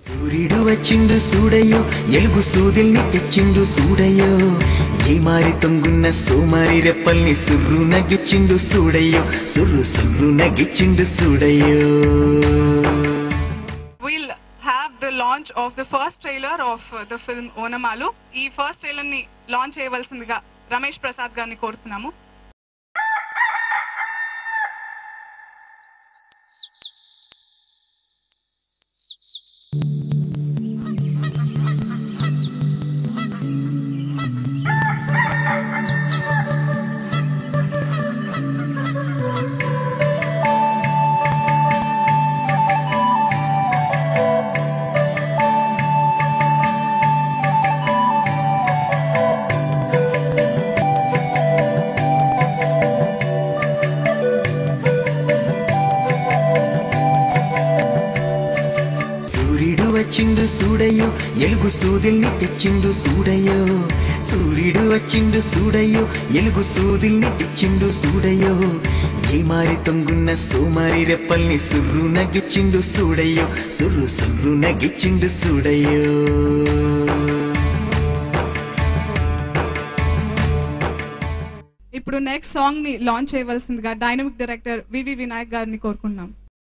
సూర్యుడు వచ్చిండు సూడయ్యో ఎలుగు సూదిల్ని తెచ్చిండు సూడయ్యో ఏ మారి తొంగున్న సోమారి రెప్పల్ని సుర్రు నగిచ్చిండు సూడయ్యో సుర్రు నగిచ్చిండు సూడయ్యో. We'll have the launch of the first trailer of the film Onamalu. ఈ ఫస్ట్ ట్రైలర్ ని లాంచ్ చేయవలసిందిగా రమేష్ ప్రసాద్ గారిని కోరుతున్నాము. వచ్చిండు సూడయ్యో ఎలుగు సూదిల్ని తెచ్చిండు సూడయ్యో సూర్యుడు వచ్చిండు సూడయ్యో ఎలుగు సూదిల్ని తెచ్చిండు సూడయ్యో ఏ మారి తొంగున్న సోమారి రెప్పల్ని సుర్రు నగిచ్చిండు సూడయ్యో సుర్రు నగిచ్చిండు సూడయ్యో. ఇప్పుడు నెక్స్ట్ సాంగ్ ని లాంచ్ చేయవలసిందిగా డైనమిక్ డైరెక్టర్ వివి వినాయక్ గారిని కోరుకుంటున్నాం.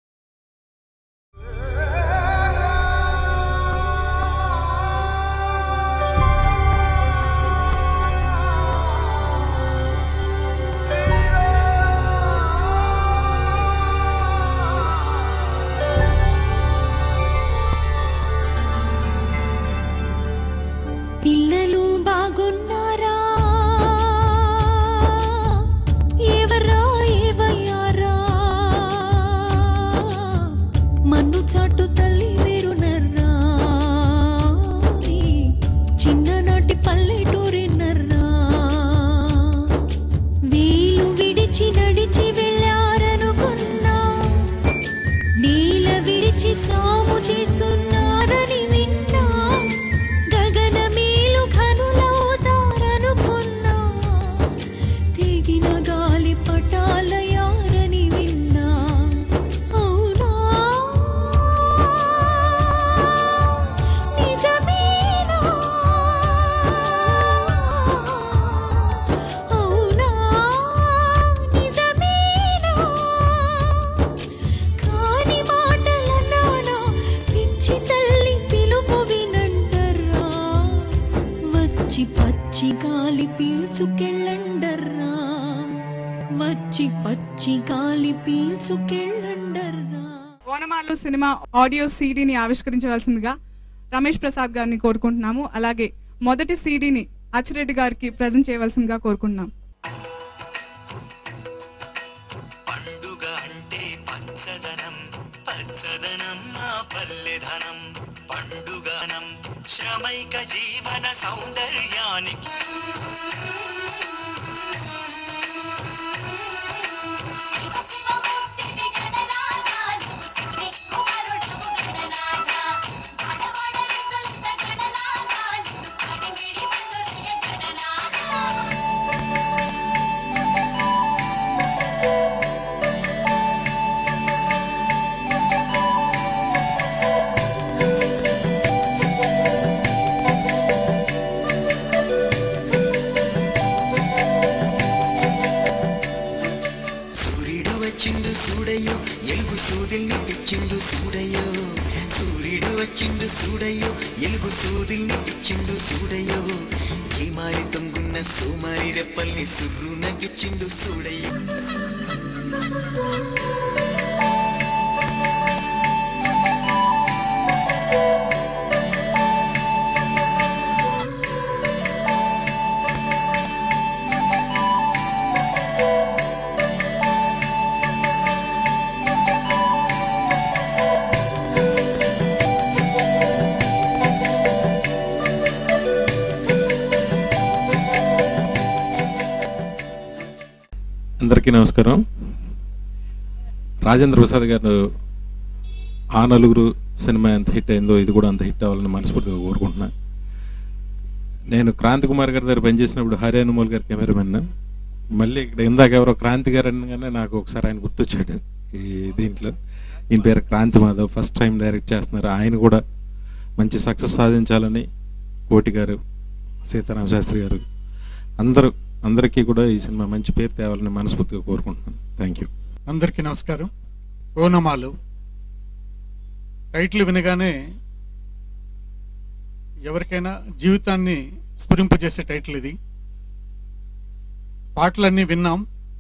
పిల్లలు బాగున్నారా ఎవరా ఏవయ్యారా మన్ను చాటు తల్లి వేరునర్రా చిన్ననాటి పల్లెటూరినర్రా వీలు విడిచి నడిచి వెళ్ళారనుకున్నా నీల విడిచి సాము చేస్తున్నారని విన్నా పటాలయారని విన్నా అవునా నిజమేనా అవునా నిజమేనా కాని మాటలన్నానా పిచ్చి తల్లి పిలుపు వినండర్రా వచ్చి పచ్చి గాలి పీల్చుకెళ్ళండర్రా వచ్చి పచ్చి గాలి పీల్చుకెళ్ళండర్రా. ఓనమాలు సినిమా ఆడియో సీడీని ఆవిష్కరించవలసిందిగా రమేష్ ప్రసాద్ గారిని కోరుకుంటున్నాము. అలాగే మొదటి సీడీని అచ్చిరెడ్డి గారికి ప్రజెంట్ చేయవలసిందిగా కోరుకుంటున్నాం. పండుగ అంటే పచ్చదనం పచ్చదనం నా పల్లెధనం పండుగనం శ్రమైక జీవన సౌందర్యానికి వచ్చిండు సూడయ్యో ఎలుగు సూదిల్ని తెచ్చిండు సూడయ్యో సూర్యుడు వచ్చిండు సూడయ్యో ఎలుగు సూదిల్ని తెచ్చిండు సూడయ్యో ఏ మారి తొంగున్న సోమారి రెప్పల్ని సుర్రు నగిచ్చిండు సూడయ్యో. అందరికీ నమస్కారం. రాజేంద్ర ప్రసాద్ గారు ఆ నలుగురు సినిమా ఎంత హిట్ అయిందో ఇది కూడా అంత హిట్ అవ్వాలని మనస్ఫూర్తిగా కోరుకుంటున్నా. నేను క్రాంతి కుమార్ గారి దగ్గర పనిచేసినప్పుడు హరి అనుమోల్ గారి కెమెరామెన్. మళ్ళీ ఇక్కడ ఇందాక ఎవరో క్రాంతి గారు అనగానే నాకు ఒకసారి ఆయన గుర్తొచ్చాడు ఈ దీంట్లో. ఈయన పేరు Kranthi Madhav, first time direct చేస్తున్నారు. ఆయన కూడా మంచి సక్సెస్ సాధించాలని కోటి గారు, సీతారామ శాస్త్రి గారు అందరికీ కూడా ఈ సినిమా మంచి పేరు తేవాలని మనస్ఫూర్తిగా కోరుకుంటున్నాను. Thank you. అందరికీ నమస్కారం. ఓనమాలు టైటిల్ వినగానే ఎవరికైనా జీవితాన్ని స్ఫురింపజేసే టైటిల్ ఇది. పాటలన్నీ విన్నాం.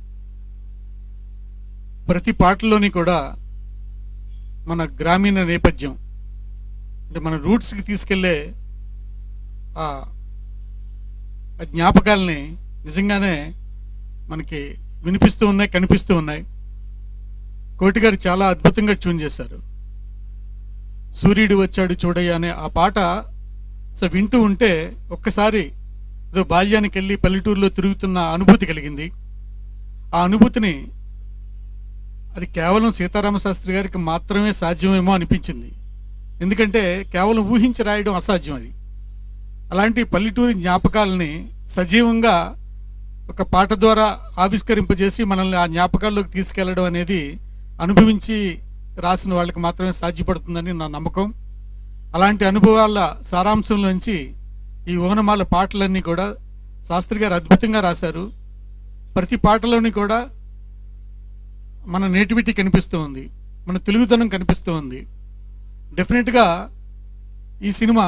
ప్రతి పాటలోని కూడా మన గ్రామీణ నేపథ్యం అంటే మన రూట్స్కి తీసుకెళ్లే ఆ జ్ఞాపకాలని నిజంగానే మనకి వినిపిస్తూ ఉన్నాయి, కనిపిస్తూ ఉన్నాయి. కోటి గారు చాలా అద్భుతంగా ట్యూన్ చేశారు. సూర్యుడు వచ్చాడు చూడయ్య అనే ఆ పాట వింటూ ఉంటే ఒక్కసారి ఏదో బాల్యానికి వెళ్ళి పల్లెటూరులో తిరుగుతున్న అనుభూతి కలిగింది. ఆ అనుభూతిని అది కేవలం సీతారామ శాస్త్రి గారికి మాత్రమే సాధ్యమేమో అనిపించింది. ఎందుకంటే కేవలం ఊహించి రాయడం అసాధ్యం. అది అలాంటి పల్లెటూరి జ్ఞాపకాలని సజీవంగా ఒక పాట ద్వారా ఆవిష్కరింపజేసి మనల్ని ఆ జ్ఞాపకాల్లోకి తీసుకెళ్లడం అనేది అనుభవించి రాసిన వాళ్ళకి మాత్రమే సాధ్యపడుతుందని నా నమ్మకం. అలాంటి అనుభవాల సారాంశంలోంచి ఈ ఓనమాల పాటలన్నీ కూడా శాస్త్రి గారు అద్భుతంగా రాశారు. ప్రతి పాటలోని కూడా మన నేటివిటీ కనిపిస్తూ ఉంది, మన తెలుగుదనం కనిపిస్తూ ఉంది. డెఫినెట్గా ఈ సినిమా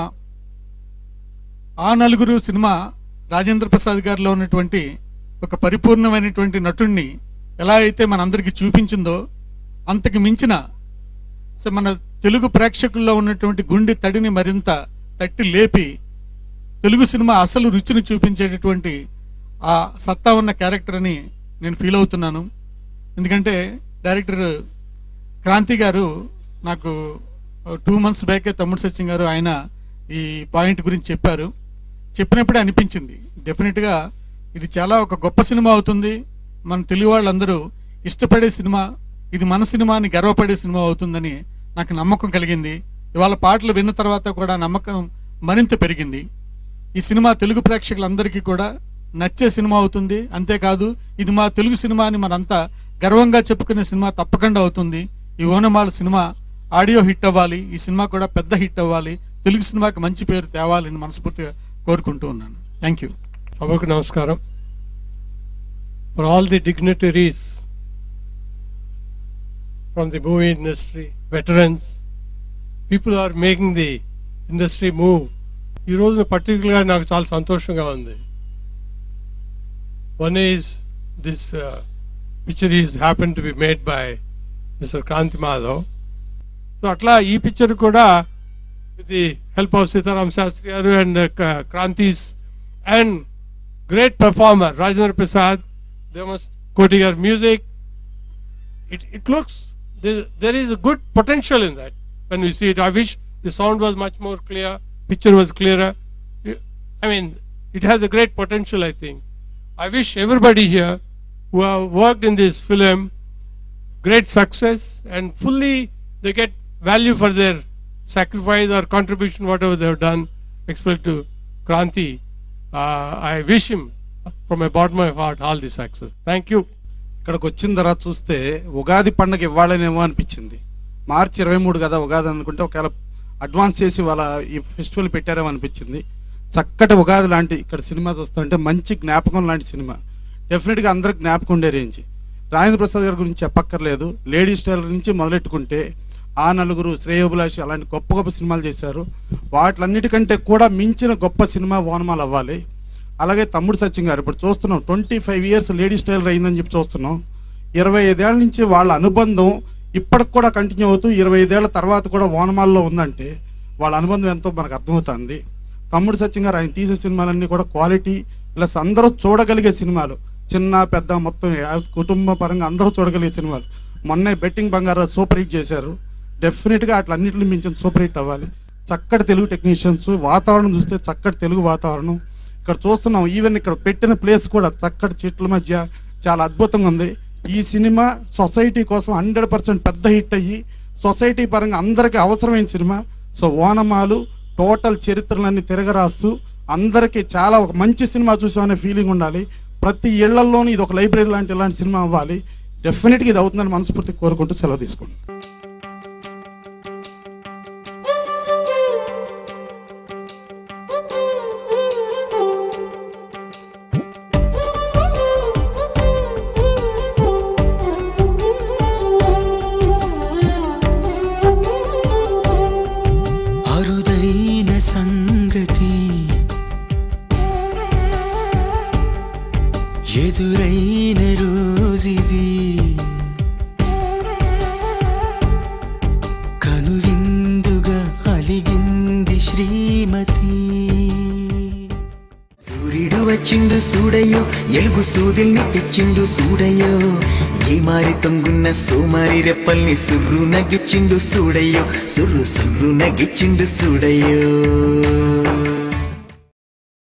ఆ నలుగురు సినిమా రాజేంద్ర ప్రసాద్ గారిలో ఉన్నటువంటి ఒక పరిపూర్ణమైనటువంటి నటుణ్ణి ఎలా అయితే మనందరికీ చూపించిందో అంతకు మించిన మన తెలుగు ప్రేక్షకుల్లో ఉన్నటువంటి గుండె తడిని మరింత తట్టి లేపి తెలుగు సినిమా అసలు రుచిని చూపించేటటువంటి ఆ సత్తా ఉన్న క్యారెక్టర్ అని నేను ఫీల్ అవుతున్నాను. ఎందుకంటే డైరెక్టర్ క్రాంతి గారు నాకు 2 months బ్యాకే తమ్ముడు సత్యం గారు ఆయన ఈ పాయింట్ గురించి చెప్పారు. చెప్పినప్పుడే అనిపించింది డెఫినెట్గా ఇది చాలా ఒక గొప్ప సినిమా అవుతుంది, మన తెలుగు వాళ్ళందరూ ఇష్టపడే సినిమా, ఇది మన సినిమా అని గర్వపడే సినిమా అవుతుందని నాకు నమ్మకం కలిగింది. ఇవాళ పాటలు విన్న తర్వాత కూడా నమ్మకం మరింత పెరిగింది. ఈ సినిమా తెలుగు ప్రేక్షకులందరికీ కూడా నచ్చే సినిమా అవుతుంది. అంతేకాదు ఇది మా తెలుగు సినిమా అని మనంతా గర్వంగా చెప్పుకునే సినిమా తప్పకుండా అవుతుంది. ఈ ఓనమాల సినిమా ఆడియో హిట్ అవ్వాలి, ఈ సినిమా కూడా పెద్ద హిట్ అవ్వాలి, తెలుగు సినిమాకి మంచి పేరు తేవాలని మనస్ఫూర్తిగా కోరుకుంటూ ఉన్నాను. Thank you. సభకు నమస్కారం. For all the dignitaries from the movie industry, veterans, people are making the industry move. ఈ రోజున పర్టికులర్గా నాకు చాలా సంతోషంగా ఉంది. One is this picture is happen to be made by mister Kranthi Madhav. So అట్లా ఈ పిక్చర్ కూడా with the help of Sitaram Shastri Garu and Kranti's and great performer Rajendra Prasad, they must Koti Garu music. It looks there is a good potential in that when we see it. I wish the sound was much more clear, picture was clearer. I mean, it has a great potential, I think. I wish everybody here who have worked in this film great success and fully they get value for their sacrifice or contribution, whatever they have done. Except to Kranti, I wish him from my bottom of my heart all the success. Thank you. ఇక్కడికి వచ్చిన తర్వాత చూస్తే ఉగాది పండుగ ఇవ్వాలనేమో అనిపించింది. మార్చి 23 కదా ఉగాది అనుకుంటే ఒకవేళ advance చేసి వాళ్ళ ఈ ఫెస్టివల్ పెట్టారేమో అనిపించింది. చక్కటి ఉగాది లాంటి ఇక్కడ సినిమా చూస్తుంటే మంచి జ్ఞాపకం లాంటి సినిమా, డెఫినెట్గా అందరికి జ్ఞాపకం ఉండే రేంజ్. రాజేంద్ర ప్రసాద్ గారి గురించి చెప్పక్కర్లేదు. లేడీ స్టైల్ నుంచి మొదలెట్టుకుంటే ఆ నలుగురు, శ్రేయోభిలాషి అలాంటి గొప్ప గొప్ప సినిమాలు చేశారు. వాటిలన్నిటికంటే కూడా మించిన గొప్ప సినిమా ఓనమాల అవ్వాలి. అలాగే తమ్ముడు సత్యం గారు ఇప్పుడు చూస్తున్నాం 25 years లేడీ స్టైల్ అయిందని చెప్పి చూస్తున్నాం. 25 ఏళ్ళ నుంచి వాళ్ళ అనుబంధం ఇప్పటికి కూడా కంటిన్యూ అవుతూ 25 ఏళ్ల తర్వాత కూడా ఓనమాల్లో ఉందంటే వాళ్ళ అనుబంధం ఎంతో మనకు అర్థమవుతుంది. తమ్ముడు సత్యం గారు ఆయన తీసే సినిమాలన్నీ కూడా క్వాలిటీ ప్లస్ అందరూ చూడగలిగే సినిమాలు, చిన్న పెద్ద మొత్తం కుటుంబ పరంగా అందరూ చూడగలిగే సినిమాలు. మొన్నే బెట్టింగ్ బంగారు సూపర్ హిట్ చేశారు. డెఫినెట్గా అట్లన్నింటిని మించిన సూపర్ హిట్ అవ్వాలి. చక్కటి తెలుగు టెక్నీషియన్స్, వాతావరణం చూస్తే చక్కటి తెలుగు వాతావరణం ఇక్కడ చూస్తున్నాం. ఈవెన్ ఇక్కడ పెట్టిన ప్లేస్ కూడా చక్కటి చెట్ల మధ్య చాలా అద్భుతంగా ఉంది. ఈ సినిమా సొసైటీ కోసం 100% పెద్ద హిట్ అయ్యి సొసైటీ పరంగా అందరికీ అవసరమైన సినిమా. సో ఓనమాలు టోటల్ చరిత్రలన్నీ తిరగరాస్తూ అందరికీ చాలా ఒక మంచి సినిమా చూసామనే ఫీలింగ్ ఉండాలి. ప్రతి ఇళ్లలోనూ ఇది ఒక లైబ్రరీ లాంటి ఇలాంటి సినిమా అవ్వాలి. డెఫినెట్గా ఇది అవుతుందని మనస్ఫూర్తి కోరుకుంటూ సెలవు తీసుకోండి. సూడయ్యో ఎలుగు సూదిల్ని తెచ్చిండు సూడయ్యో ఏ మారి తొంగున్న సోమారి రెప్పల్ని సుర్రు నగిచ్చిండు సూడయ్యో సుర్రు సుర్రు నగిచ్చిండు సూడయ్యో